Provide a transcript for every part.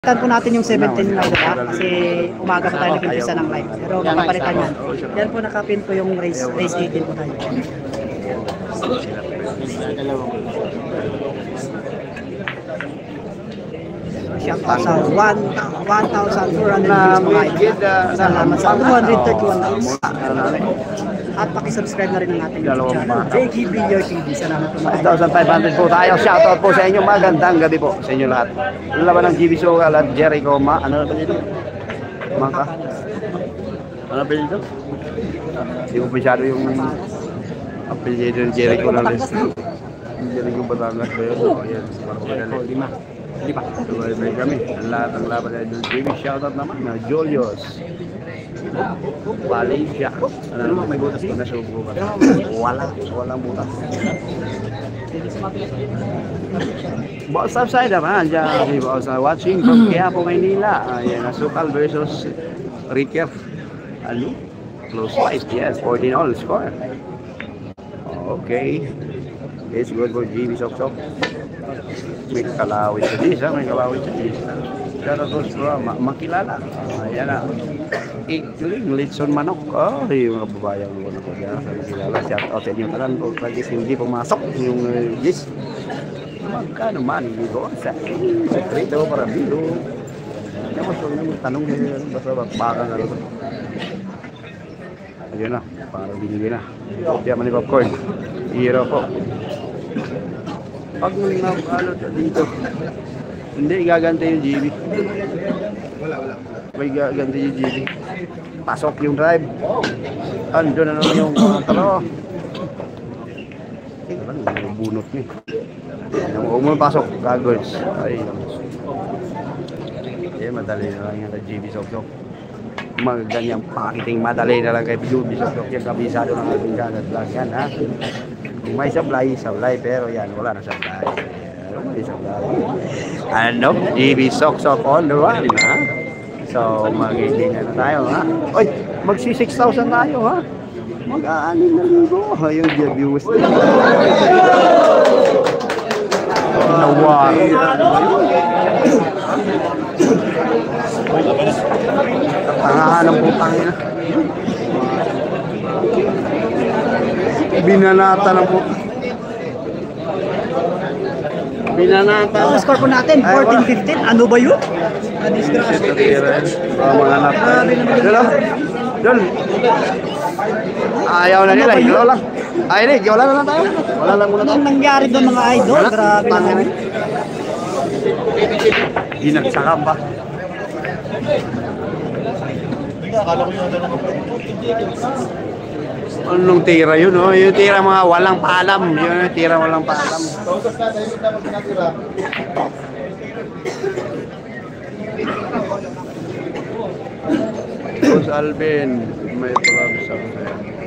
Papalitan po natin yung 17 na ito kasi umaga pa tayo nag-umpisa ng live. Pero papalitan yan. Yan po nakapin po yung race 18 po tayo. Shout out sa 1,400 views mga salamat sa 231 at pakisubscribe na rin ang ating YouTube channel JGB Your TV. Salamat po mga 1,500 po tayo. Shoutout po sa inyo. Magandang gabi po sa inyo lahat. Laban ng GB Sugal at Jericho ano ba dito? Maka? Ano ba dito? Hindi ko masyado yung apelyido ng Jericho na list. Jericho Batangas ba yun? O yan, parang madali. Di ba? Sabay kami. Ang lahat ng laban ng GB. Shoutout naman na Julius Valencia. Ano naman, may butas pa na siya bukas. Walang butas. Boss upside naman dyan. Boss watching from Quiapo, Maynila. Ayan, Asukal versus Ricker. Ano? Close fight. Yes, 14 all score. Okay. It's good for GB Sok. May kalawit sa dis, may kalawit sa dis. Pero tos bro, makilala. Ayan na. Ikuling Litson Manok. Oh, yung mga babayang ko na ko dyan. Makilala. Shout out sa inyo talan. Pagkis hindi pumasok yung dis. Magkano man, hindi ko. Sa sekreto para bilo. Tanong nyo basta baka na rin. Ayun na, para binili na. Diyan man ni popcorn. Hero po. Pag ano dito, hindi gaganti yung GB. Wala. May gaganti yung GB. Pasok yung drive. Andun na naman yung talo. Yung bunot niya. Huwag mo pasok, kagos. Ay, madali na lang yung GB Sok. Ganyang pakiting madali na lang kay GB Sok. Yung kabisado ng ating gagat lang yan, ha? Kung may sablay, pero yan, wala na sablay. May sablay. Ano? GB Sok on the run, ha? So, mag-ilingan na tayo, ha? Oy, magsi 6,000 tayo, ha? Mag-aanin na ligo. Yung viewers na. Nawari. Tangahan ng putang ina. Binanata ng putang. Binanata. Ang score po natin 14-15. Ano ba yun? Na-disgrasya. Mga anak. Dol. Ayaw na nila. Ikaw lang. Ay, Nick. Wala na lang tayo. Wala lang muna tayo. Anong nangyari doon mga idol? Grabe naman. Ginagsakan ba? Anong tira yun, oh? Yung tira mga walang paalam. Yung tira walang paalam. Boss Alvin, may problem sa akin.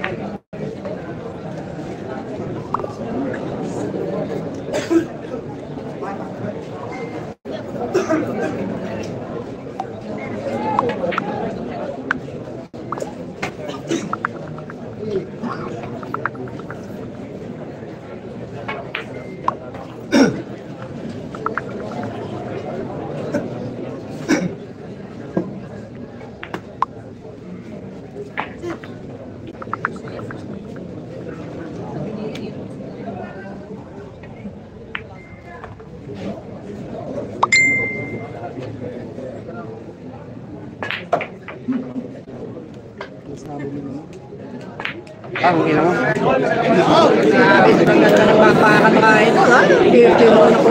Ang ina mo. Grabe, ganda ng bakbakan mga idol, ha? 50 mo na po.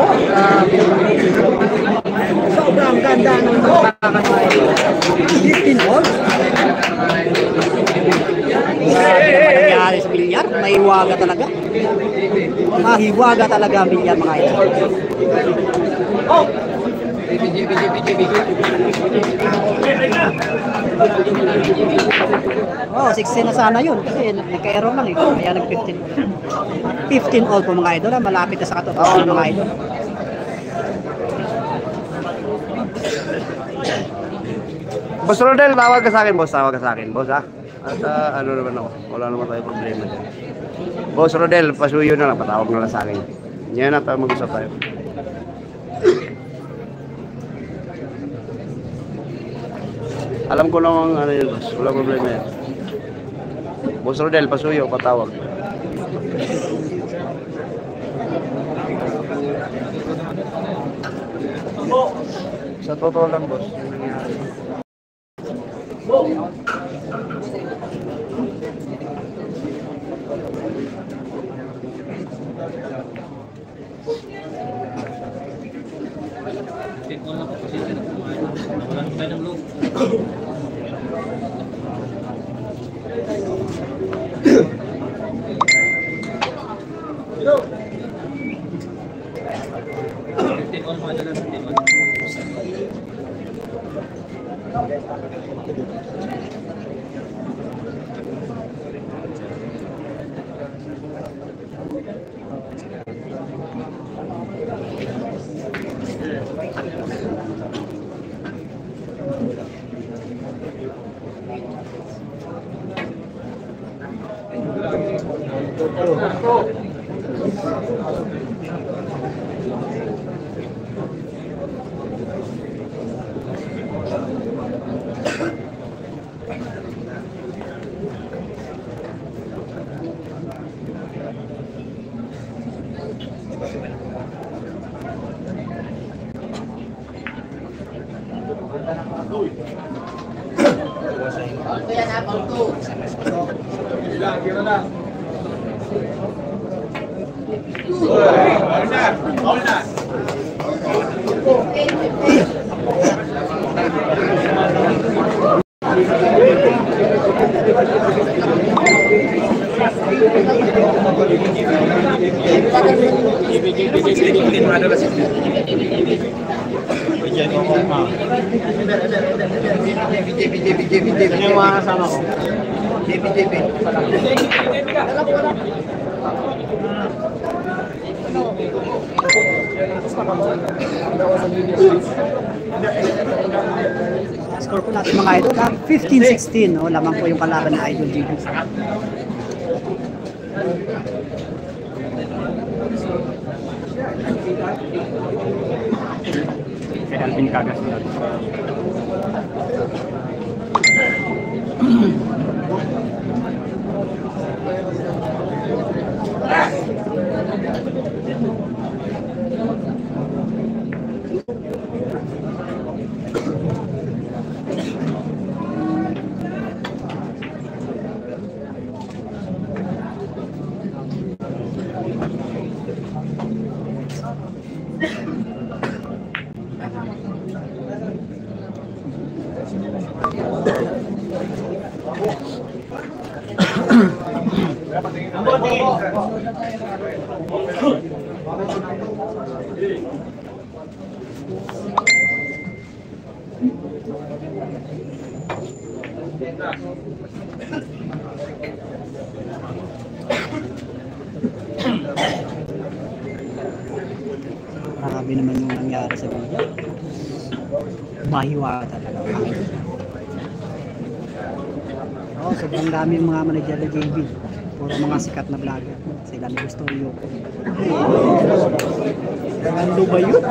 Sobrang ganda ng bakbakan mga idol. 15 all. Grabe naman nangyari sa bilyar. Mahiwaga talaga. Mahiwaga talaga ang bilyar mga idol. Oh! Oh, 16 na sana yun kasi nagka-error lang eh. Kaya nag-15. 15 all po mga idol. Malapit na sa katotohanan mga idol. Boss Rodel, tawag ka sa akin, boss. Tawag ka sa akin, boss, ha? At ano naman ako. Wala naman tayo problema dyan. Boss Rodel, pasuyo na lang. Patawag na lang sa akin. Yan na tayo mag-usap tayo. Alam ko namang ano yun, boss. Wala problema yan. Boss Rodel, pasuyo, patawag. Sa totoo lang, boss, yung nangyari. Yung mga kasama ko. Score po natin mga idol, 15-16, no? Lamang po yung kalaban na Idol GB. Kay Alvin Cagas na. Marami naman yung nangyari sa video. Mahiwa talaga. Oh, sobrang dami yung mga manager na JB. Puro mga sikat na vlogger. Sila ni Gusto Rio. Nando ba yun?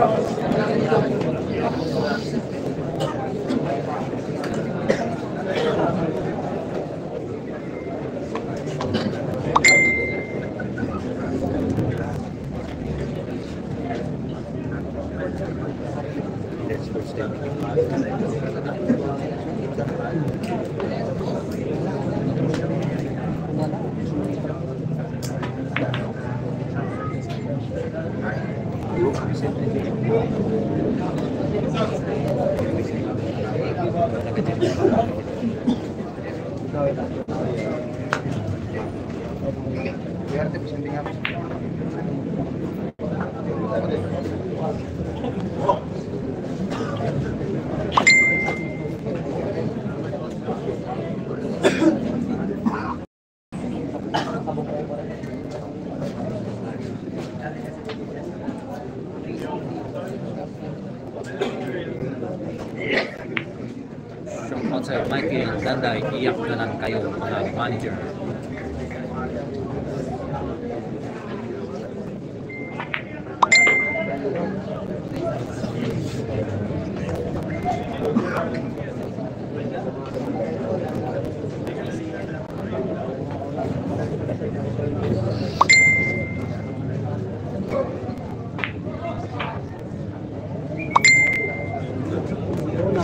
Tungkol sa Mikey and Danday, iyak na lang kayo mga manager.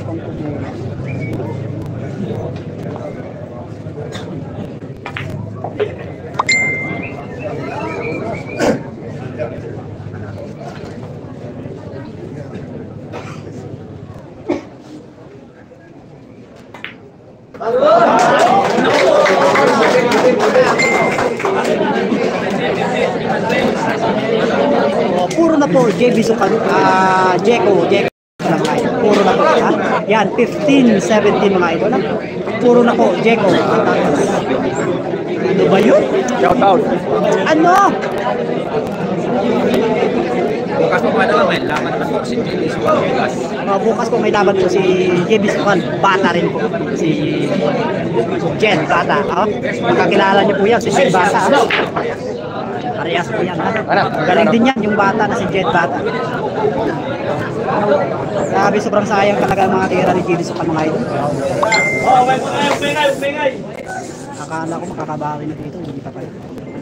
pang tumulong. Puro na po, JB Sukan, Jeko lang mga idol. Puro na po, ha? Yan, 15, 17 mga idol, ha? Puro na po, Jeko. Ano ba yun? Shout out. Ano? Bukas po naman may laman naman po si JB Sukan. Bukas po may laban po si JB Sukan, bata rin po. Si Jen, bata. Magkakilala niyo po yan, si Jen Bata. Parehas po yan. Galing din yan, yung bata na si Jen Bata. Grabe, sobrang sayang talaga ang mga tira ni JB Sukan mga idol. Akala ko makakabawi na dito, hindi pa pala.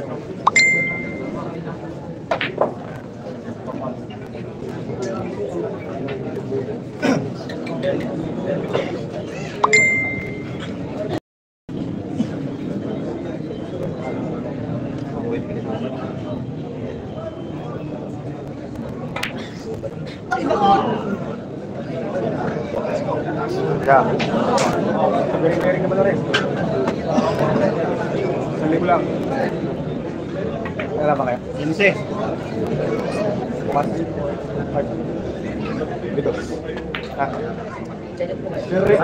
Ya. Galing-galing ka ba na rin? Sali mo lang. Wala ba kayo? Linse. Mas? Dito. Ah. Sir.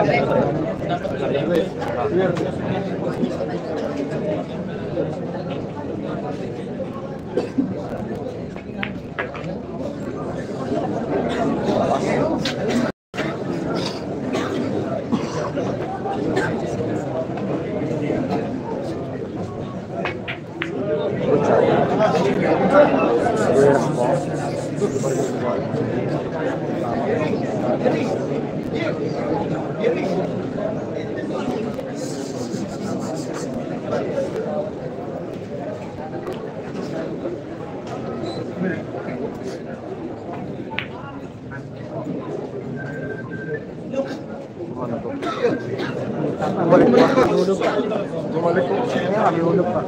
Bumalik ko. Hulog pa.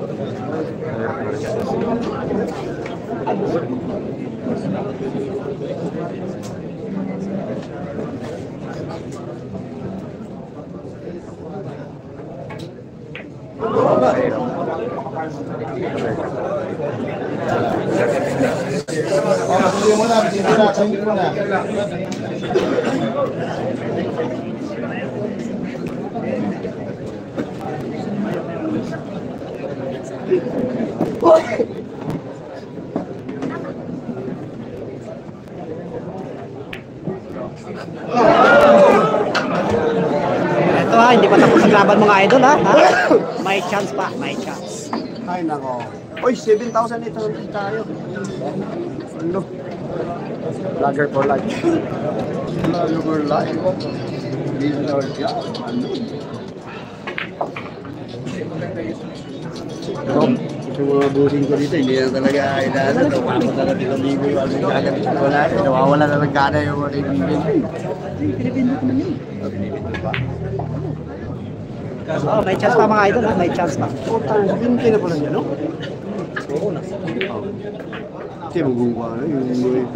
Ito ha, hindi pa tapos ang laban mga idol ha. May chance pa, may chance. Ay, nako. Uy, 7,000 ito tayo. Ano? Vlogger for life. Vlogger for life. This is our job. Ano? Ito mga busing ko dito, hindi na talaga kailangan. Tapos na natin ang ligo yung ano yung gagawin ko na. Nawawala na ng gana yung mga kaibigan ko. Pinipindot mo yun. Oh, may chance pa mga idol ha, may chance pa. Hindi na pala niya, no? Oo, nasa. Kasi magungwa na yung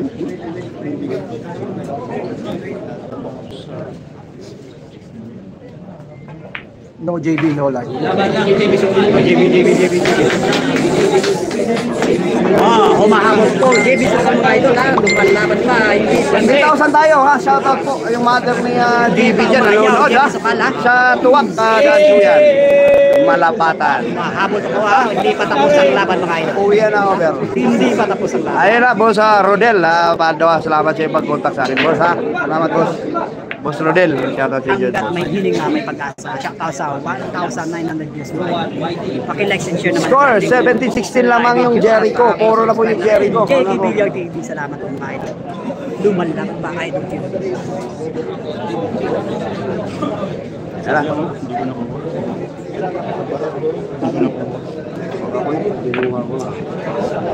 no JB, no life. Laban lang JB Sukan. JB. Humahabol po, JB Sukan mga idol ha, lumalaban pa. 1,000 tayo ha, shoutout po. Yung mother ni JB dyan, nanonood ha. Sa Tuwak, Gansu yan. Malapatan. Humahabol po ha, hindi pa tapos ang laban mga idol. Uwi na over. Hindi pa tapos ang laban. Ayun na, boss Rodel. Padawa, salamat sa pag-contact sa akin, boss ha. Salamat, boss. Boss Rodel, shoutout sa inyo. Hanggat may hiling nga, may pagkasa. Shoutout sa 1,900 views mga idol. Paki-like and share naman. Score, 17-16 lamang yung Jericho. Puro na po yung Jericho. JKB TV, salamat po mga idol. Lumalang pa idol TV. Tara.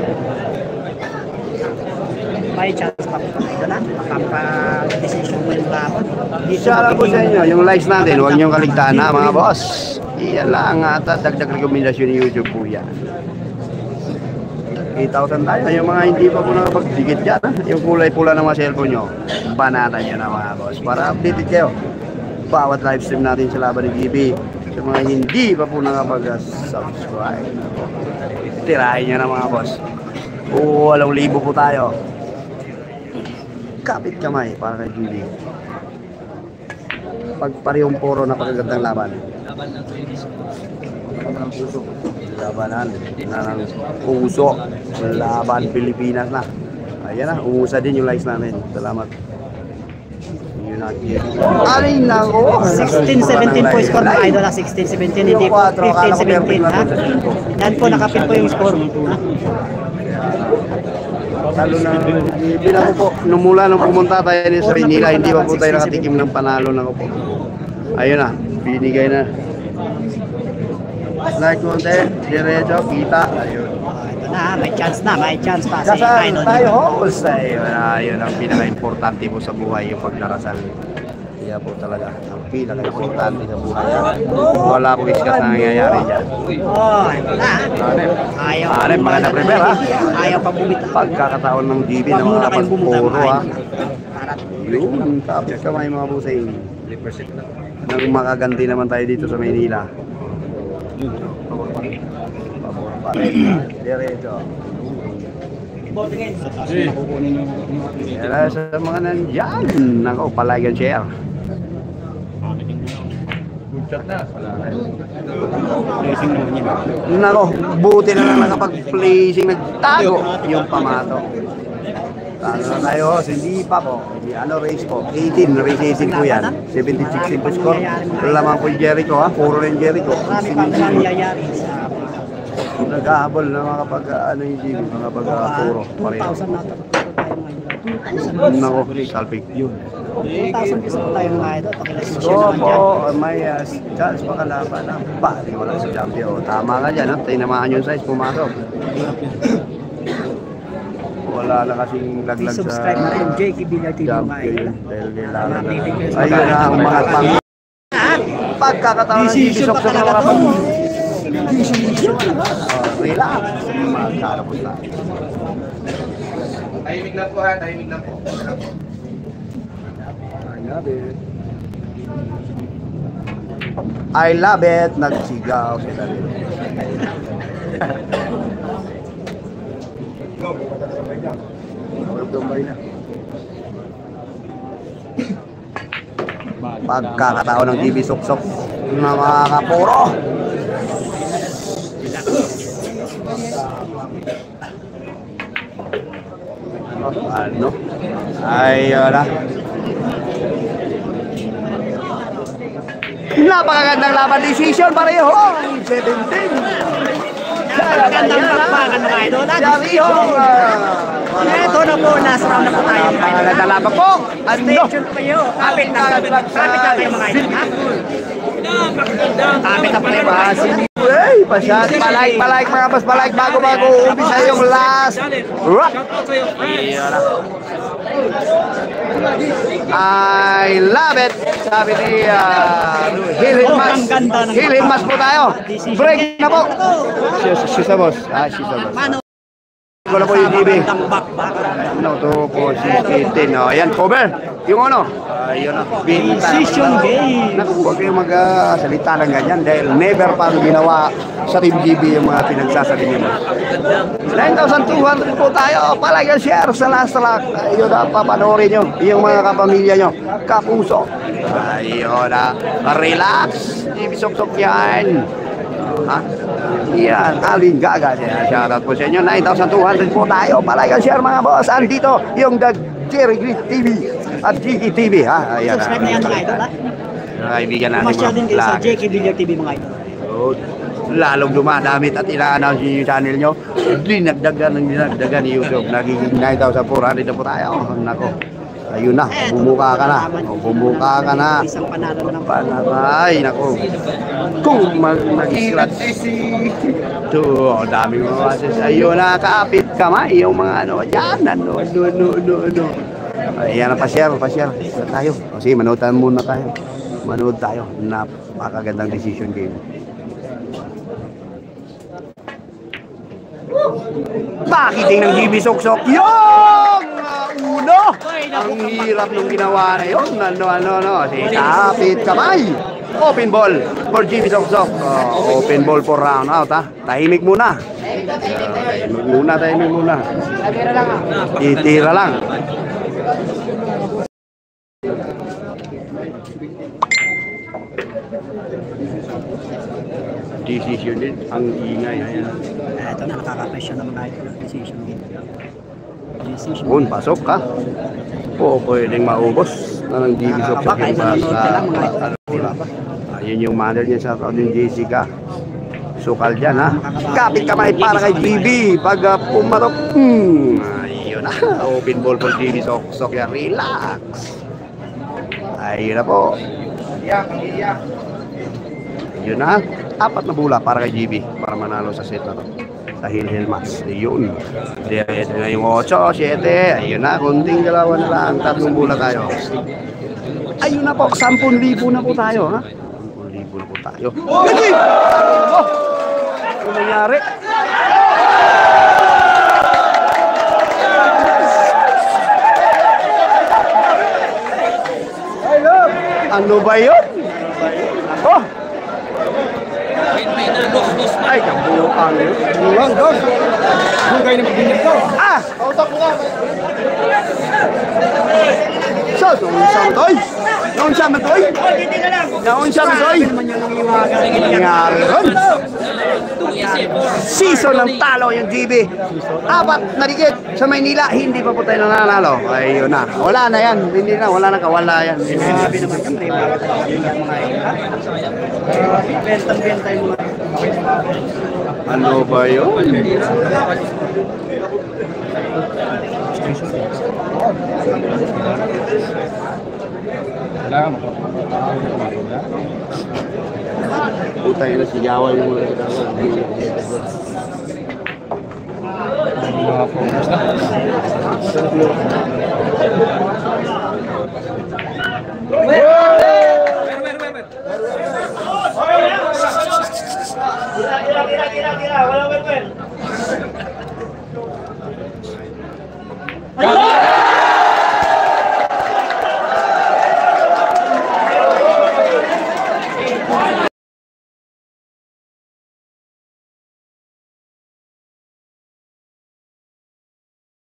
May chance pa po mga idol ha. Makapag-decision mo yung kalaban. Dito Shoutout po sa inyo, yung likes natin, huwag niyong kaligtaan na mga boss. Iyan lang at dagdag rekomendasyon ni YouTube po yan. 8,000 tayo, yung mga hindi pa po nakapagdikit dyan, ha? Yung kulay pula ng mga cellphone nyo, banatan nyo na mga boss, para updated kayo. Bawat live stream natin sa Laban ni GB. Sa mga hindi pa po nakapag-subscribe, tirahin nyo na mga boss. 8,000 po tayo. Kapit kamay para kay GB. Pag parehong puro na pagagandang laban. Labanan ng puso. Laban Pilipinas na. Ayan na, umusa din yung likes namin. Salamat. Ay nako. 16-17 po score mga idol. 16-17, hindi po 15-17 ha. Yan po, nakapit po yung score. Ha? Talo na, bilang po, nung mula nung pumunta tayo sa Manila, hindi pa po tayo nakatikim ng panalo na po. Ayun na, binigay na. Like konti, diretso, kita. Ayun. Ito na, may chance pa si Dasal idol. tayo, host. Ayun ang pinaka-importante po sa buhay, yung pagdarasal. Kaya po talaga, ang pinaka-importante sa buhay. Wala po iskas na nangyayari dyan. Oh, ito na. Ayaw pa Arep, mga na-prepare ha. Ayaw pa bumitaw. Pagkakataon ng GB na mga pagpuro ha. Yun, kapit kamay mga busing. Nang makaganti naman tayo dito sa Maynila. Pabor pa rin. Diretso. Yan sa mga nandyan. Nako, palike and share. Nako, buti na lang nakapag-placing, nagtago yung pamato. Ano na tayo, hindi pa po. Ano race po? 18, race 18 po yan. 76 po score. Lamang po yung Jericho ha, puro rin Jericho. Marami pang nangyayari sa Nag-ahabol na mga ano yung GB, mga puro pareho. 2,000 na tayo. Nako, salpik yun. 2,000 pesos po tayo mga idol. Pakilasensya So naman po, dyan. may chance pa kalaban na pari wala si champion. Tama ka dyan, ha? Tinamaan yung size, pumasok. Wala na kasing laglag sa Subscribe na rin, JK Villar TV mga idol. champion. Dahil kailangan na. Ayun na ang mga pang... Pagkakataon ng Decision GB pa sa talaga mga to. relax. Magkarapos na. Tahimik lang po ha, tahimik lang po. I love it. Nagsigaw sila rin. Pagkakatao ng TV Sok-Sok na mga kapuro. Ano? Ayun na. Napakagandang laban decision pareho. 17. Napakagandang bakbakan mga idol. Jariho. Ito na po, last round na po tayo mga idol. Nagdalaban po. Stay tuned po kayo. Kapit na kayo mga idol. Kapit na po kayo mga idol. Hey, pasyat, palike mga boss, palike bago umpisa yung last rock. I love it. Sabi ni Hilin Mas po tayo. Break na po. Sisa boss. Sisa boss. Ko na po yung TV. Ano to po si Kitin. Ayan, cover. Yung ano. Ayun na. Decision game. Naku, huwag kayong mag-salita ng ganyan dahil never pa ginawa sa Team GB yung mga pinagsasabi nyo. 9,200 po tayo. Palagi share sa last track. Ayun na, papanoorin nyo. Yung mga kapamilya nyo. Kapuso. Ayun na. Relax. GB Sok-Sok yan. Ha? Yan, Alvin Gaga. Shoutout po sa inyo. 9,200 po tayo. Palagi share mga boss. Andito yung The Jerry Green TV at GK TV ha. Ayan, Subscribe na yan mga idol ha. kaibigan natin Masyal din kayo sa vlog. JK Villar TV mga idol. Lalong dumadamit at ina-announce yung channel nyo. Dinagdagan ni YouTube. Nagiging 9,400 na po tayo. Nako. Ayun na, bumuka ka na. Bumuka ka na. Isang panalo na ng Panatay, nako. Kung mag-scratch. Ito, daming mga wasis. Ayun na, kapit kamay. Yung mga ano, dyan. Ano. Ayan na, pa-share. Tayo. Kasi manood muna tayo. Manood tayo. Napakagandang decision game. Bakiting ng GB Soksok. Yung uno! Ang hirap nung ginawa na yun. Si kapit kamay. Open ball for GB Soksok. Open ball for round out, ha. Tahimik muna. Tahimik muna. Itira lang. Decision din. Ang ingay. Ayan. Ito na, nakaka-pressure naman tayo ng decision game. Pasok ka. Oo, pwedeng maubos na ng GB Soksok yung basta. Ayun yung mother niya sa crowd yung Jessica. Sukal dyan, ha. Kapit kamay para kay GB. Pag pumatok, ayun na. Open ball for GB Soksok yan. Relax. Ayun na po. Ayun na. 4 na bola para kay GB para manalo sa set na to. Sa Hill match. Ayun. Ito na yung 8, 7. Ayun na. Kunting galawan na lang. 3 bola tayo. Ayun na po. 10,000 na po tayo, ha. 10,000 na po tayo. Hindi! Ano nangyari? Ano ba yun? Oh! Ay, kabuuan yun. Buwang, dos. Bugay ng pagbinyag ko. Ah! Kautak mo nga. So, naunsa man toy? Nangyari ron. Season ng talo yung GB. 4 na dikit sa Maynila, hindi pa po tayo nananalo. Ayun na. Wala na yan. Hindi na, wala na kawala yan. Sabi naman kami, bakit talaga yung mga bentang-benta yung mga Ano ba yun? Wala ka mo. Puta yun na sigawan yung mga sigawan. Mga focus na.